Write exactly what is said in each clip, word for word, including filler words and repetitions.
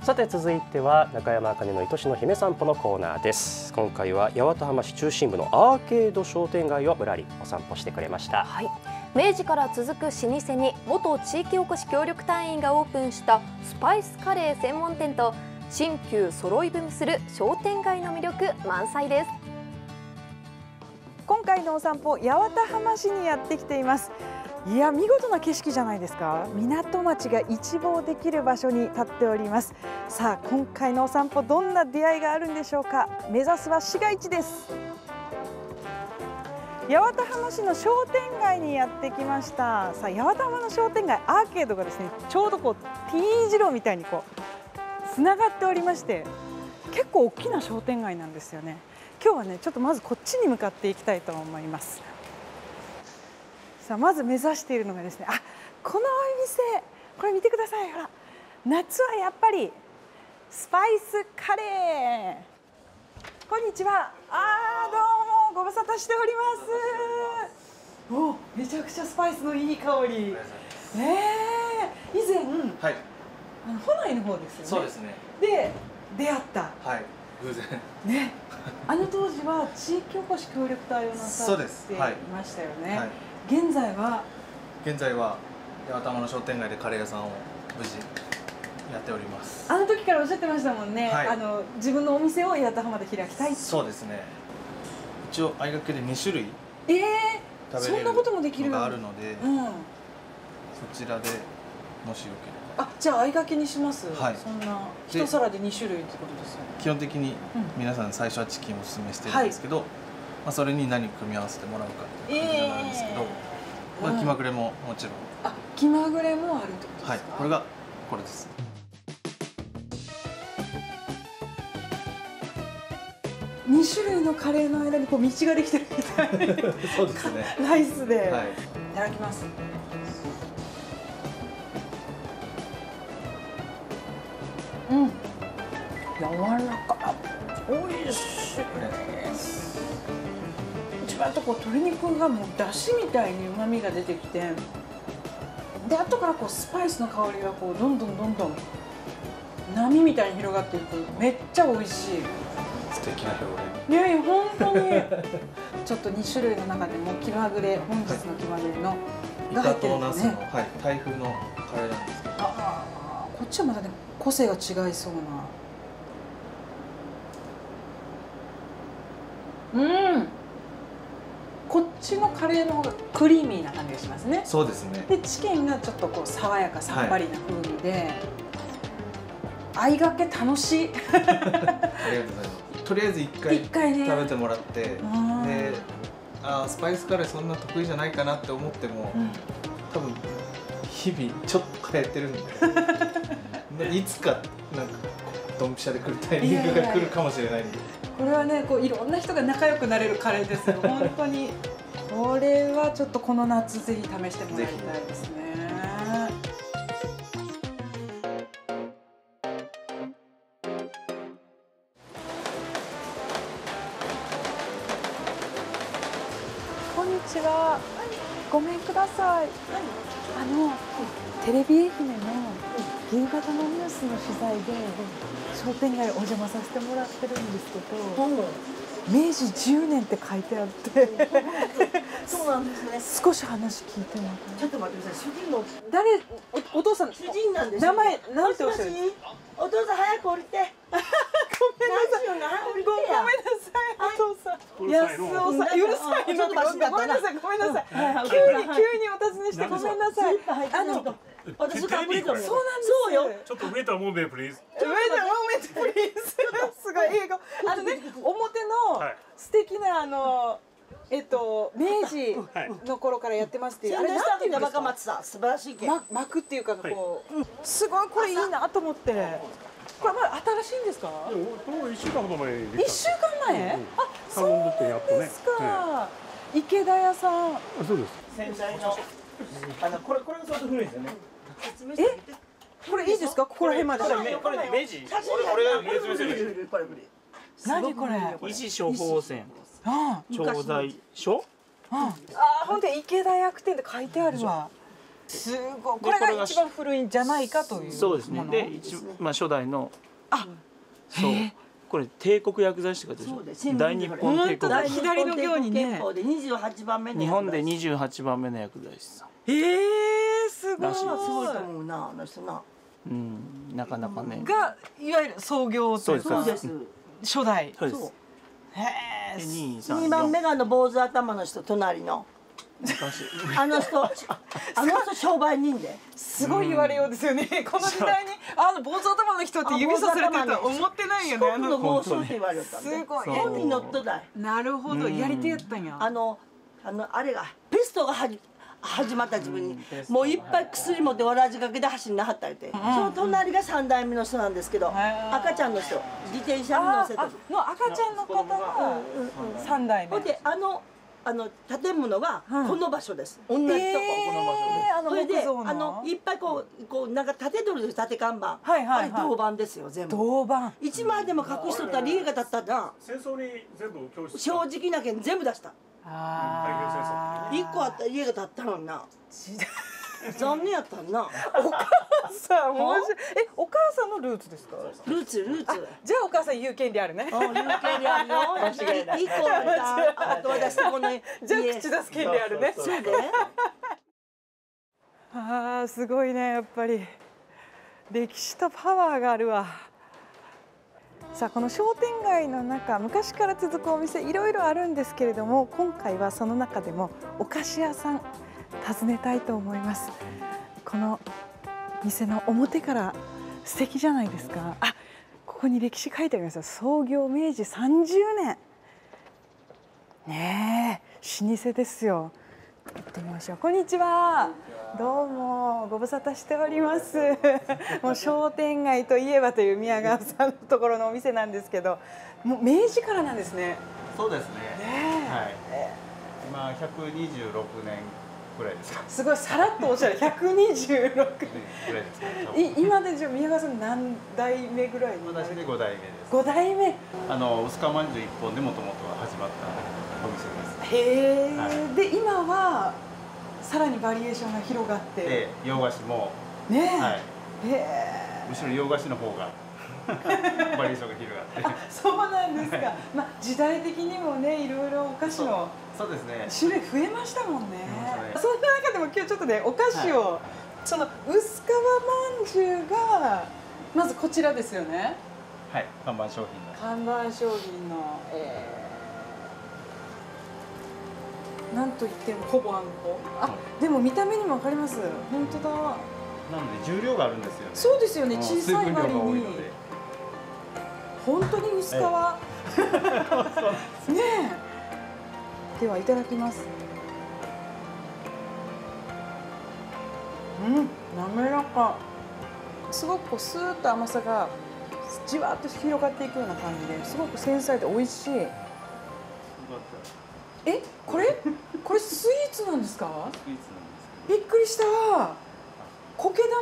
さて続いては中山茜の愛しの姫散歩のコーナーです。今回は八幡浜市中心部のアーケード商店街をぶらりお散歩してくれました。 はい、明治から続く老舗に元地域おこし協力隊員がオープンしたスパイスカレー専門店と新旧揃い踏みする商店街の魅力満載です。 今回のお散歩、八幡浜市にやってきています。いや、見事な景色じゃないですか。港町が一望できる場所に立っております。さあ、今回のお散歩、どんな出会いがあるんでしょうか。目指すは市街地です。八幡浜市の商店街にやってきました。さあ、八幡浜の商店街、アーケードがですね、ちょうどこう T 字路みたいにこうつながっておりまして、結構大きな商店街なんですよね。今日はね、ちょっとまずこっちに向かっていきたいと思います。さあ、まず目指しているのがですね、あ、このお店、これ見てください。ほら、夏はやっぱりスパイスカレー。こんにちは。あー、どうもご無沙汰しております。お、めちゃくちゃスパイスのいい香り。ええー、以前、はい、あの保内の方ですよね。 そうですね。 で出会った。はい。偶然。ね。あの当時は地域おこし協力隊をなさっていましたよね。はい、現在は現在は八幡浜の商店街でカレー屋さんを無事やっております。 あの時からおっしゃってましたもんね。はい、あの自分のお店を八幡浜で開きたい。 そうですね。一応相掛けでに種類ええー、そんなこともできるのがあるので、うん、そちらでもしよければ。 あ、じゃあ相掛けにします。はい、そんな一皿でに種類ってことですよね。 基本的に皆さん最初はチキンをおすすめしてるんですけど、はい、まあそれに何組み合わせてもらうかっていう感じになるんですけど、えー、まあ気まぐれももちろん。 あ、気まぐれもあるってことですか。はい、 これがこれです。 に種類のカレーの間にこう道ができてるみたい。 そうですね。 ライスで、はい、いただきます。うん、柔らか、おいしい。一番とこう鶏肉がもう出汁みたいに旨味が出てきて、で後からこうスパイスの香りがこうどんどんどんどん波みたいに広がっていく。めっちゃ美味しい。 素敵な表現。 いやいや、本当にちょっとに種類の中でも気まぐれ、本日の気まぐれのが入ってるんですね。イカとナスの、はい、タイ風のカレーなんですけど。ああ、こっちはまたね個性が違いそうな。うん。こっちのカレーの方がクリーミーな感じがしますね。 そうですね。 でチキンがちょっとこう爽やかさっぱりな風味で、はい、相掛け楽しい。ありがとうございます。 とりあえず一回食べてもらって、で、あ、スパイスカレーそんな得意じゃないかなって思っても、うん、多分日々ちょっと変えてるんで、いつかなんかドンピシャで来るタイミングが来るかもしれないんで。 これはね、こういろんな人が仲良くなれるカレーですよ。本当に。これはちょっとこの夏ぜひ試してもらいたいですね。こんにちは。ごめんください。あのテレビ愛媛の夕方のニュースの取材で商店街お邪魔させてもらってるんですけど、明治じゅうねんって書いてあって、 そうなんですね。 少し話聞いてもらって。 ちょっと待ってください。主人の誰、お、お父さん、 主人なんです。 名前なんておっしゃる？ お父さん早く降りて。 ごめんなさい。ごめんなさい、お父さん。安尾さん、うるさいの。ごめんなさい、ごめんなさい。急に急にお尋ねしてごめんなさい。あの。 私が無理と思う。 そうなんですよ。 ちょっとウェイターモーメンプリーズ。 ウェイターモーメントプリーズ。すごい英語。あのね、表の素敵なあのえっと明治の頃からやってますっていう。あれなんていうんですか。 素晴らしいけ。 幕っていうかこう、すごいこれいいなと思って。これまだ新しいんですか。 これ一週間ほど前。 一週間前。あ、そうですか。池田屋さん。 そうです。 先代の。あのこれこれが相当古いですよね。 え、これいいですか。ここら辺まで。 これ明治。俺俺明治明治。 何これ。 維持処方箋。調剤書。 ああ、ほんで池田薬店って書いてあるわ。 すごい。これが一番古いんじゃないかという。 そうですね。で、一まあ初代のあ、そう。これ帝国薬剤師がでしょ。大日本帝国。 左の行にね。 にじゅうはちばんめの日本でにじゅうはちばんめの薬剤師さん。 ええ、すごい。 すごいと思うな、あの人な。 うん、なかなかね。 がいわゆる創業というか。 そうです。 初代。 そうです。 へえ。 にばんめがあの坊主頭の人、隣の。あの人、あの人商売人で。 すごい言われようですよね。この時代にあの坊主頭の人って指さされてるとは思ってないよね。 四国の豪商って言われたんで。 すごい。 本に乗っとだい。 なるほど、やり手やったんや。 あのあのあれがペストがはじ始まった自分にもういっぱい薬持ってわらじかけで走んなはったりて、その隣が三代目の人なんですけど、赤ちゃんの人自転車に乗せての赤ちゃんの方が三代目。 ほんであのあの建物がこの場所です。同じとここの場所です。それであのいっぱいこうこうなんか立てとる立て看板、あれ銅板ですよ全部。 銅板。 一枚でも隠しとったら家が建ったら戦争に全部教室。 正直なけん全部出した。 あ一個あったら家が建ったのにな。残念やったんな。 お母さん面白い。え、お母さんのルーツですか？ ルーツルーツ。 じゃあお母さん言う権利あるね。 うん、言う権利あるよ。間違いない。一個あった後は出してこの。 じゃあ口出す権利あるね。 そうで。 ああ、すごいね、やっぱり歴史とパワーがあるわ。さあ、この商店街の中、昔から続くお店いろいろあるんですけれども、今回はその中でもお菓子屋さん訪ねたいと思います。この店の表から素敵じゃないですか。あ、ここに歴史書いてありますよ。創業めいじさんじゅうねん。ねえ、老舗ですよ。行ってみましょう。こんにちは。どうもご無沙汰しております。もう商店街といえばという宮川さんのところのお店なんですけど、もう明治からなんですね。 そうですね。 ねはい。今ひゃくにじゅうろくねんくらいですか。 すごいさらっとおっしゃる。ひゃくにじゅうろくねんぐらいですか。 い今でじゃ宮川さん何代目ぐらいに？ 私でごだいめです。 ごだいめ。 あの薄皮まんじゅう一本でもともとは始まったお店です。 へえ、 はい、 で今はさらにバリエーションが広がって。 で洋菓子もねえ。 はい。 へえ。 むしろ洋菓子の方がバリエーションが広がって。 あ、そうなんですか。まあ時代的にもね、いろいろお菓子のそうですね。 種類増えましたもんね。 ねそんな中でも今日ちょっとね、お菓子を、はい、その薄皮まんじゅうがまずこちらですよね。 はい、看板商品の。 看板商品の、えー、なんといってもほぼあんこ。あ、でも見た目にもわかります。本当だ。 なので重量があるんですよね。 そうですよね。小さい割に。本当に薄皮。ねえ。ではいただきます。うん、滑らか。すごくこうスーッと甘さがじわっと広がっていくような感じで、すごく繊細で美味しい。え、これこれスイーツなんですか？ スイーツなんです。 びっくりした。苔玉？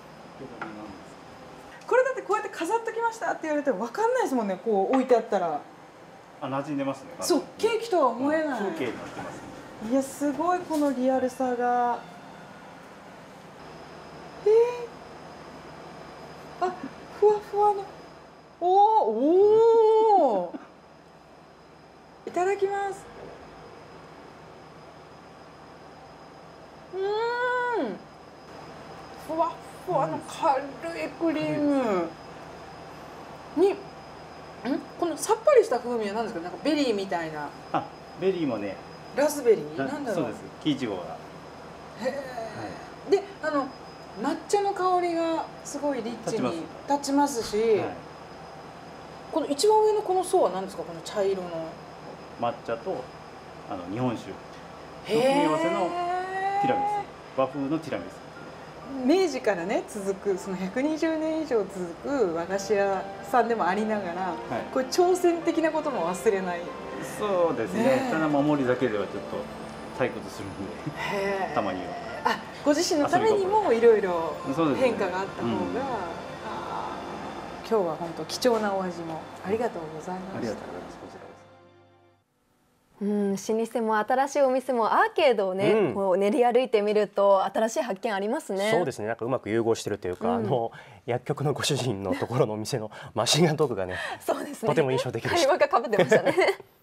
これだってこうやって飾っときましたって言われてわかんないですもんね。こう置いてあったら。 あ、馴染んでますね。 そう、ケーキとは思えない。 風景になってますね。 いや、すごいこのリアルさが。えー、あ、ふわふわの。おお、おお。いただきます。うーん。ふわふわの軽いクリーム。に。ん、このさっぱりした風味は何ですか？なんかベリーみたいな。 あ、ベリーもね。 ラズベリー？なんだろう。 そうです。木いちごが。 へえ。で、あの抹茶の香りがすごいリッチに立ちますし、はい、この一番上のこの層は何ですか？この茶色の。 抹茶とあの日本酒の組み合わせのティラミス、和風のティラミス。 明治からね続くそのひゃくにじゅうねん以上続く和菓子屋さんでもありながら、はい、これ挑戦的なことも忘れない。 そうですね。ただ守りだけではちょっと退屈するんで、たまには。 あ、ご自身のためにもいろいろ変化があった方が、ね、うん、今日は本当貴重なお味もありがとうございました。ありがとうございます。こちらです。 うん、老舗も新しいお店もアーケードをね、うん、こう練り歩いてみると新しい発見ありますね。 そうですね。なんかうまく融合してるというか、うん、あの薬局のご主人のところのお店のマシンガントークがね、そうですね、とても印象的でした。 会話が被ってましたね。